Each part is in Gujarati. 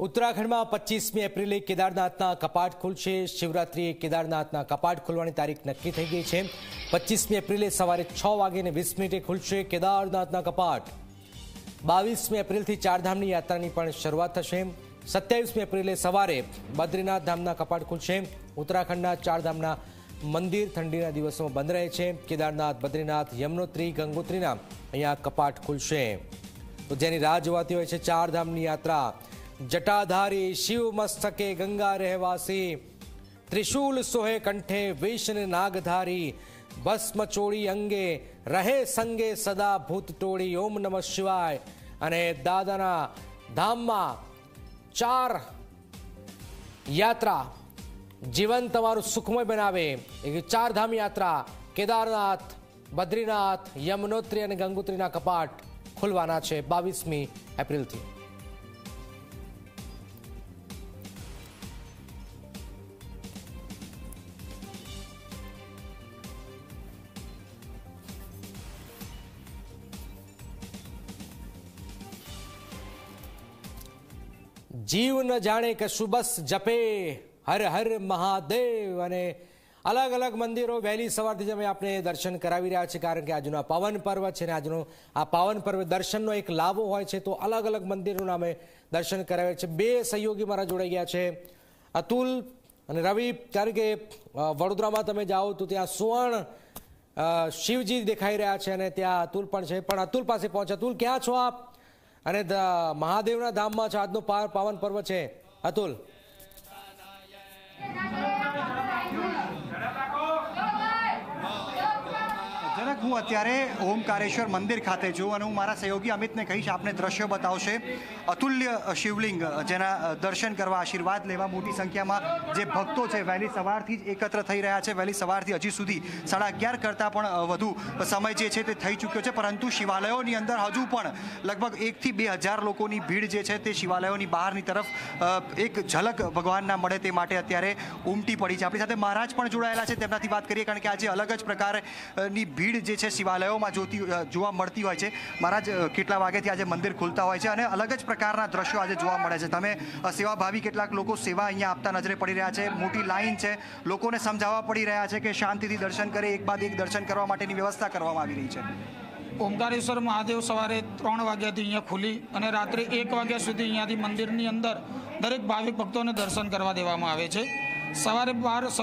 ઉત્તરાખંડમાં 25મી એપ્રિલે કેદારનાથના કપાટ ખુલશે। શિવરાત્રીએ કેદારનાથના કપાટ ખોલવાની તારીખ નક્કી થઈ ગઈ છે। 25મી એપ્રિલે સવારે 6:20 ખુલશે કેદારનાથના કપાટ। 22મી એપ્રિલથી ચારધામની યાત્રાની પણ શરૂઆત થશે। 27મી એપ્રિલે સવારે બદ્રીનાથ ધામના કપાટ ખુલશે। ઉત્તરાખંડના ચારધામના મંદિર ઠંડીના દિવસોમાં બંધ રહે છે। કેદારનાથ, બદ્રીનાથ, યમનોત્રી, ગંગોત્રીના અહીંયા કપાટ ખુલશે। તો જેની રાહ જોવાતી હોય છે ચારધામની યાત્રા। जटाधारी शिव मस्तके गंगा रहवासी, त्रिशूल सोहे कंठे विष्णु नागधारी, भस्म चोड़ी अंगे रहे संगे सदा भूत टोड़ी। ओम नमः शिवाय। अने दादाना धामમાં ચાર યાત્રા જીવન તમારું સુખમય બનાવે। ચારધામ યાત્રા કેદારનાથ, બદ્રીનાથ, યમનોત્રી અને ગંગોત્રીના કપાટ ખુલવાના છે 22મી એપ્રિલથી। जीव न जाने के सुबस जपे हर हर महादेव। અને અલગ અલગ મંદિરો વહેલી સવારથી જ અમે આપણે દર્શન કરાવી રહ્યા છીએ, કારણ કે આજનો આ પાવન પર્વ છે ને આજનો આ પાવન પર્વ દર્શનનો એક લાભો હોય છે। તો અલગ અલગ મંદિરોના અમે દર્શન કરાવ્યા છે। બે સહયોગી મારા જોડાઈ ગયા છે, અતુલ અને રવિ। કારણ કે વડોદરામાં તમે જાઓ તો ત્યાં સુવર્ણ શિવજી દેખાઈ રહ્યા છે અને ત્યાં અતુલ પણ છે। પણ અતુલ પાસે પહોંચે। અતુલ, ક્યાં છો આપ? અને મહાદેવના ધામમાં છે, આજનો પાવન પર્વ છે। અતુલ, હું અત્યારે ઓમકારેશ્વર મંદિર ખાતે છું અને હું મારા સહયોગી અમિતને કહીશ આપને દ્રશ્યો બતાવશે। અતુલ્ય શિવલિંગ જેના દર્શન કરવા, આશીર્વાદ લેવા મોટી સંખ્યામાં જે ભક્તો છે વહેલી સવારથી જ એકત્ર થઈ રહ્યા છે। વહેલી સવારથી હજી સુધી 11:30 કરતાં પણ વધુ સમય જે છે તે થઈ ચૂક્યો છે, પરંતુ શિવાલયોની અંદર હજુ પણ લગભગ 1 થી 2 હજાર લોકોની ભીડ જે છે તે શિવાલયોની બહારની તરફ એક ઝલક ભગવાનના મળે તે માટે અત્યારે ઉમટી પડી છે। આપણી સાથે મહારાજ પણ જોડાયેલા છે, તેમનાથી વાત કરીએ, કારણ કે આજે અલગ જ પ્રકારની ભીડ જે છે શિવાલયોમાં જોવા મળતી હોય છે। મહારાજ, કેટલા વાગ્યાથી આજે મંદિર ખુલતા હોય છે અને અલગ જ પ્રકારના દ્રશ્યો આજે જોવા મળે છે? તમે સેવાભાવી કેટલાક લોકો સેવા અહીંયા આપતા નજરે પડી રહ્યા છે। મોટી લાઈન છે, લોકોને સમજાવવા પડી રહ્યા છે કે શાંતિથી દર્શન કરે, એક બાદ એક દર્શન કરવા માટેની વ્યવસ્થા કરવામાં આવી રહી છે। ઓમકારેશ્વર મહાદેવ સવારે 3 વાગ્યાથી અહીંયા ખુલી અને રાત્રે 1 વાગ્યા સુધી અહીંયાથી મંદિરની અંદર દરેક ભાવિક ભક્તોને દર્શન કરવા દેવામાં આવે છે। સવારે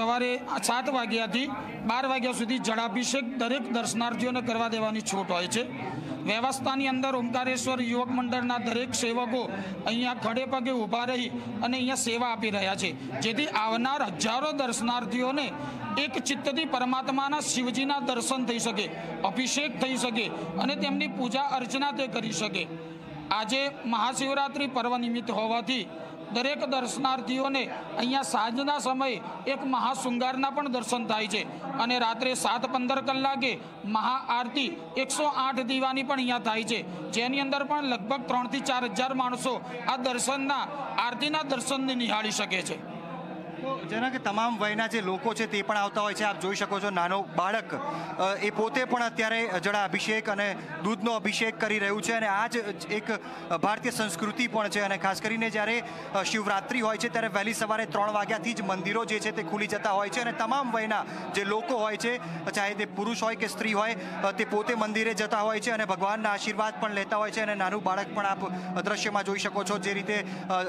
7 વાગ્યાથી 12 વાગ્યા સુધી જળાભિષેક દરેક દર્શનાર્થીઓને કરવા દેવાની છૂટ હોય છે। વ્યવસ્થાની અંદર ઓમકારેશ્વર યુવક મંડળના દરેક સેવકો અહીંયા ખડે પગે ઊભા રહી અને અહીંયા સેવા આપી રહ્યા છે, જેથી આવનાર હજારો દર્શનાર્થીઓને એક ચિત્તથી પરમાત્માના શિવજીના દર્શન થઈ શકે, અભિષેક થઈ શકે અને તેમની પૂજા અર્ચના તે કરી શકે। આજે મહાશિવરાત્રિ પર્વ નિમિત્ત હોવાથી દરેક દર્શનાર્થીઓને અહીંયા સાંજના સમયે એક મહાશૃંગારના પણ દર્શન થાય છે અને રાત્રે 7:15 કલાકે મહાઆરતી 108 દીવાની પણ અહીંયા થાય છે, જેની અંદર પણ લગભગ 3 થી 4 હજાર માણસો આ દર્શનના આરતીના દર્શનને નિહાળી શકે છે। તો જેના કે તમામ વયના જે લોકો છે તે પણ આવતા હોય છે। આપ જોઈ શકો છો, નાનો બાળક એ પોતે પણ અત્યારે જળા અભિષેક અને દૂધનો અભિષેક કરી રહ્યું છે અને આ જ એક ભારતીય સંસ્કૃતિ પણ છે। અને ખાસ કરીને જ્યારે શિવરાત્રિ હોય છે ત્યારે વહેલી સવારે 3 વાગ્યાથી જ મંદિરો જે છે તે ખુલી જતા હોય છે અને તમામ વયના જે લોકો હોય છે, ચાહે તે પુરુષ હોય કે સ્ત્રી હોય, તે પોતે મંદિરે જતા હોય છે અને ભગવાનના આશીર્વાદ પણ લેતા હોય છે। અને નાનું બાળક પણ આપ દ્રશ્યમાં જોઈ શકો છો, જે રીતે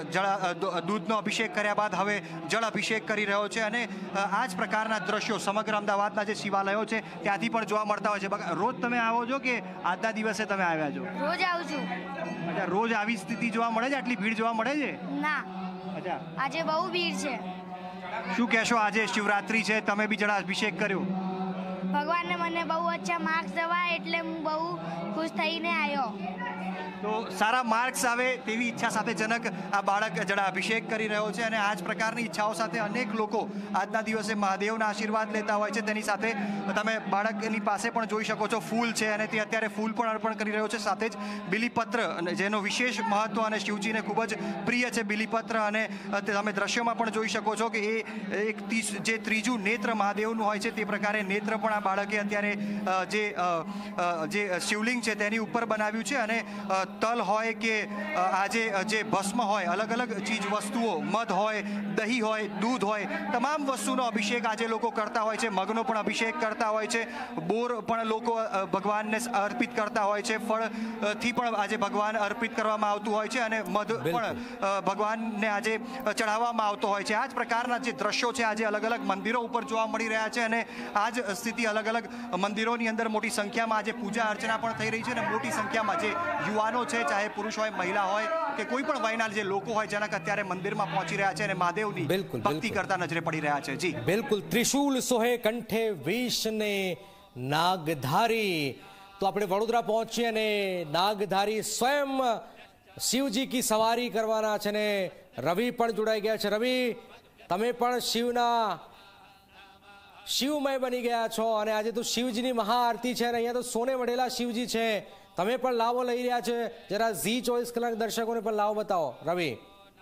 દૂધનો અભિષેક કર્યા બાદ હવે જળ અભિષેક કરી રહ્યો છે અને આ જ પ્રકારના દ્રશ્યો સમગ્ર અમદાવાદના જે શિવાલયો છે ત્યાંથી પણ જોવા મળતા હોય છે। રોજ તમે આવો છો કે આજના દિવસે તમે આવ્યા છો? રોજ આવું છું। અચ્છા, રોજ આવી સ્થિતિ જોવા મળે છે? આટલી ભીડ જોવા મળે છે? ના, અચ્છા, આજે બહુ ભીડ છે। શું કહેશો? આજે શિવરાત્રી છે, તમે બી જળા અભિષેક કર્યો? ભગવાનને મને બહુ અચ્છા માર્ક્સ દેવા એટલે હું બહુ ખુશ થઈને આવ્યો। તો સારા માર્ક્સ આવે તેવી ઈચ્છા સાથે જનક આ બાળક જળા અભિષેક કરી રહ્યો છે અને આ જ પ્રકારની ઈચ્છાઓ સાથે અનેક લોકો આજના દિવસે મહાદેવના આશીર્વાદ લેતા હોય છે। તેની સાથે તમે બાળકની પાસે પણ જોઈ શકો છો, ફૂલ છે અને તે અત્યારે ફૂલ પણ અર્પણ કરી રહ્યો છે, સાથે જ બિલીપત્ર, જેનો વિશેષ મહત્વ અને શિવજીને ખૂબ જ પ્રિય છે બિલીપત્ર। અને તમે દ્રશ્યોમાં પણ જોઈ શકો છો કે એ એક જે ત્રીજું નેત્ર મહાદેવનું હોય છે તે પ્રકારે નેત્ર પણ આ બાળકે અત્યારે જે શિવલિંગ છે તેની ઉપર બનાવ્યું છે અને તલ હોય કે આજે જે ભસ્મ હોય, અલગ અલગ ચીજ વસ્તુઓ, મધ હોય, દહીં હોય, દૂધ હોય, તમામ વસ્તુનો અભિષેક આજે લોકો કરતા હોય છે. મગનો પણ અભિષેક કરતા હોય છે. બોર પણ લોકો ભગવાનને અર્પિત કરતા હોય છે. ફળથી પણ આજે ભગવાન અર્પિત કરવામાં આવતું હોય છે અને મધ પણ ભગવાનને આજે ચઢાવવામાં આવતો હોય છે. આ જ પ્રકારના જે દ્રશ્યો છે આજે અલગ અલગ મંદિરો ઉપર જોવા મળી રહ્યા છે અને આ જ સ્થિતિ અલગ અલગ મંદિરોની અંદર મોટી સંખ્યામાં આજે પૂજા અર્ચના પણ થઈ રહી છે અને મોટી સંખ્યામાં જે યુવાનો છે, ચાહે પુરુષ હોય, મહિલા હોય કે કોઈ પણ વયના જે લોકો હોય, જેના અત્યારે મંદિરમાં પહોંચી રહ્યા છે અને મહાદેવની ભક્તિ કરતા નજરે પડી રહ્યા છે. જી બિલકુલ. ત્રિશૂલ સોહે કંઠે વિષ ને નાગધારી. તો આપણે વડોદરા પહોંચીએ અને નાગધારી સ્વયં શિવજી કી સવારી કરવાના છે ને રવિ પણ જોડાઈ ગયા છે. રવિ, તમે પણ શિવમય બની ગયા છો અને આજે તો શિવજીની મહાઆરતી છે અને અહીંયા તો સોને વઢેલા શિવજી છે. તમે પણ લાવો લઈ રહ્યા છે. જરા ઝી 24 કલાક દર્શકોને પણ લાવો બતાવો રવિ.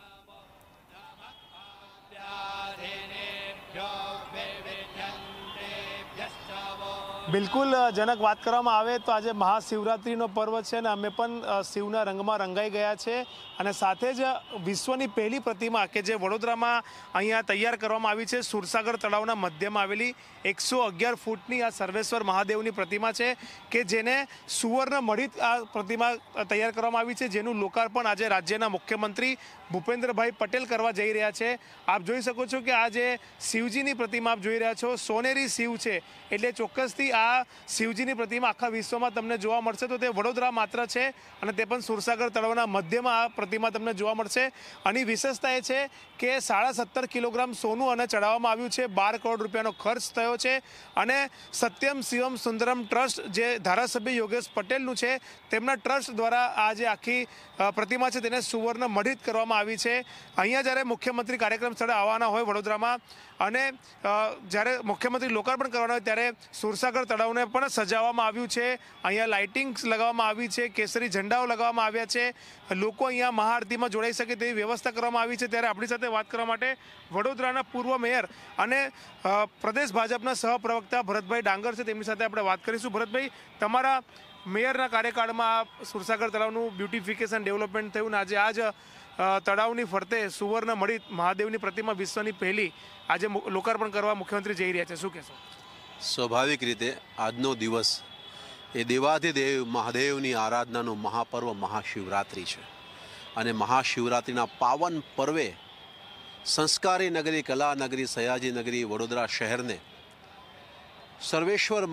બિલકુલ જનક, વાત કરવામાં આવે તો આજે મહાશિવરાત્રિનો પર્વ છે અને અમે પણ શિવના રંગમાં રંગાઈ ગયા છે અને સાથે જ વિશ્વની પહેલી પ્રતિમા કે જે વડોદરામાં અહીંયા તૈયાર કરવામાં આવી છે, સુરસાગર તળાવના મધ્યમાં આવેલી 111 ફૂટની આ સર્વેશ્વર મહાદેવની પ્રતિમા છે કે જેને સુવર્ણ મઢિત આ પ્રતિમા તૈયાર કરવામાં આવી છે, જેનું લોકાર્પણ આજે રાજ્યના મુખ્યમંત્રી ભૂપેન્દ્રભાઈ પટેલ કરવા જઈ રહ્યા છે. આપ જોઈ શકો છો કે આ જે શિવજીની પ્રતિમા આપ જોઈ રહ્યા છો, સોનેરી શિવ છે, એટલે ચોક્કસથી આ શિવજીની પ્રતિમા આખા વિશ્વમાં તમને જોવા મળશે તો તે વડોદરા માત્ર છે અને તે પણ સુરસાગર તળાવના મધ્યમાં આ પ્રતિમા તમને જોવા મળશે. આની વિશેષતા એ છે કે 17.5 કિલોગ્રામ સોનું અને ચડાવવામાં આવ્યું છે. 12 કરોડ રૂપિયાનો ખર્ચ થયો છે અને સત્યમ શિવમ સુંદરમ ટ્રસ્ટ જે ધારાસભ્ય યોગેશ પટેલનું છે તેમના ટ્રસ્ટ દ્વારા આ જે આખી પ્રતિમા છે તેને સુવર્ણ મઢિત કરવામાં આવી છે. અહીંયા જ્યારે મુખ્યમંત્રી કાર્યક્રમ સ્થળે આવવાના હોય વડોદરામાં અને જ્યારે મુખ્યમંત્રી લોકાર્પણ કરવાના હોય ત્યારે સુરસાગર તળાવને પણ સજાવવામાં આવ્યું છે. અહીંયા લાઇટિંગ્સ લગાવવામાં આવી છે, કેસરી ઝંડાઓ લગાવવામાં આવ્યા છે. લોકો અહીંયા મહાઆરતીમાં જોડાઈ શકે તેવી વ્યવસ્થા કરવામાં આવી છે. ત્યારે આપણી સાથે વાત કરવા માટે વડોદરાના પૂર્વ મેયર અને પ્રદેશ ભાજપના સહપ્રવક્તા ભરતભાઈ ડાંગર છે, તેમની સાથે આપણે વાત કરીશું. ભરતભાઈ, તમારા મેયરના કાર્યકાળમાં સુરસાગર તળાવનું બ્યુટિફિકેશન ડેવલપમેન્ટ થયું ને આજે આ જ તળાવની ફરતે સુવર્ણ મઢિત મહાદેવની પ્રતિમા વિશ્વની પહેલી આજે લોકાર્પણ કરવા મુખ્યમંત્રી જઈ રહ્યા છે, શું કહેશો? સ્વાભાવિક રીતે આજનો દિવસ એ દેવાધિદેવ મહાદેવની આરાધનાનો મહાપર્વ મહાશિવરાત્રિ છે અને મહાશિવરાત્રિના પાવન પર્વે સંસ્કારી નગરી, કલા નગરી, સયાજી નગરી વડોદરા શહેરને સર્વેશ્વર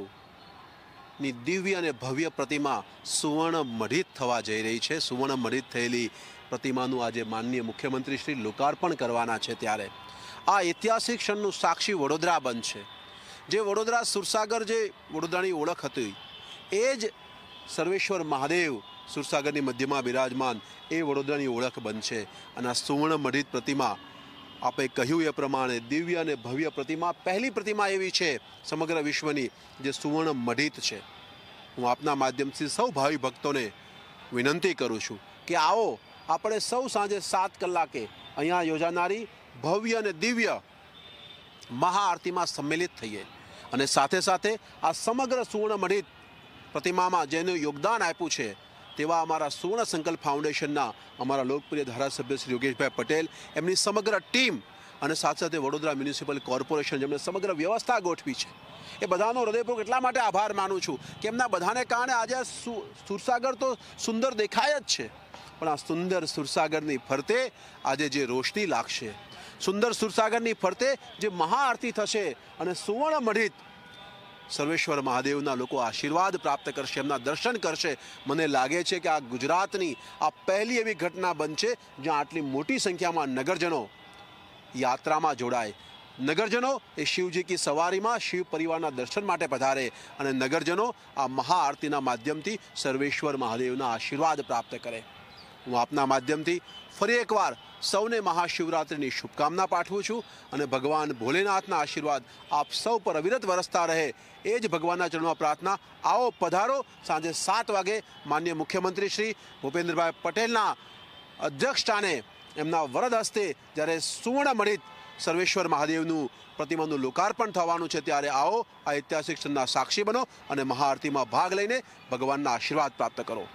મહાદેવની દિવ્ય અને ભવ્ય પ્રતિમા સુવર્ણ મઢિત થવા જઈ રહી છે. સુવર્ણ મઢિત થયેલી પ્રતિમાનું આજે માનનીય મુખ્યમંત્રી શ્રી લોકાર્પણ કરવાના છે. ત્યારે આ ઐતિહાસિક ક્ષણનું સાક્ષી વડોદરા બનશે. જે વડોદરા સુરસાગર જે વડોદરાની ઓળખ હતી એ જ સર્વેશ્વર મહાદેવ સુરસાગરની મધ્યમાં બિરાજમાન એ વડોદરાની ઓળખ બનશે. અને આ સુવર્ણ મઢિત પ્રતિમા આપે કહ્યું એ પ્રમાણે દિવ્ય અને ભવ્ય પ્રતિમા, પહેલી પ્રતિમા એવી છે સમગ્ર વિશ્વની જે સુવર્ણ મઢિત છે. હું આપના માધ્યમથી સૌ ભાવિ ભક્તોને વિનંતી કરું છું કે આવો આપણે સૌ સાંજે 7 કલાકે અહીંયા યોજાનારી ભવ્ય અને દિવ્ય મહાઆરતીમાં સંમેલિત થઈએ અને સાથે સાથે આ સમગ્ર સુવર્ણ મઢિત પ્રતિમામાં જેનું યોગદાન આપ્યું છે તેવા અમારા સુવર્ણ સંકલ્પ ફાઉન્ડેશનના અમારા લોકપ્રિય ધારાસભ્ય શ્રી યોગેશભાઈ પટેલ, એમની સમગ્ર ટીમ અને સાથે સાથે વડોદરા મ્યુનિસિપલ કોર્પોરેશન જેમણે સમગ્ર વ્યવસ્થા ગોઠવી છે, એ બધાનો હૃદયપૂર્વક એટલા માટે આભાર માનું છું કે એમના બધાને કારણે આજે સુરસાગર તો સુંદર દેખાય જ છે, પણ આ સુંદર સુરસાગરની ફરતે આજે જે રોશની લાગશે, સુંદર સુરસાગરની ફરતે જે મહાઆરતી થશે અને સુવર્ણ મઢિત સર્વેશ્વર મહાદેવના લોકો આશીર્વાદ પ્રાપ્ત કરશે, એમના દર્શન કરશે. મને લાગે છે કે આ ગુજરાતની આ પહેલી એવી ઘટના બનશે જ્યાં આટલી મોટી સંખ્યામાં નગરજનો યાત્રામાં જોડાય. નગરજનો એ શિવજી કી સવારીમાં શિવ પરિવારના દર્શન માટે પધારે અને નગરજનો આ મહાઆરતીના માધ્યમથી સર્વેશ્વર મહાદેવના આશીર્વાદ પ્રાપ્ત કરે. હું આપના માધ્યમથી ફરી એકવાર સૌને મહાશિવરાત્રિની શુભકામના પાઠવું છું અને ભગવાન ભોલેનાથના આશીર્વાદ આપ સૌ પર અવિરત વરસતા રહે એ જ ભગવાનના ચરણમાં પ્રાર્થના. આવો પધારો સાંજે 7 વાગે માનનીય મુખ્યમંત્રી શ્રી ભૂપેન્દ્રભાઈ પટેલના અધ્યક્ષસ્થાને એમના વરદ હસ્તે જ્યારે સુવર્ણ મઢિત સર્વેશ્વર મહાદેવનું પ્રતિમાનું લોકાર્પણ થવાનું છે ત્યારે આવો આ ઐતિહાસિક ક્ષણના સાક્ષી બનો અને મહાઆરતીમાં ભાગ લઈને ભગવાનના આશીર્વાદ પ્રાપ્ત કરો.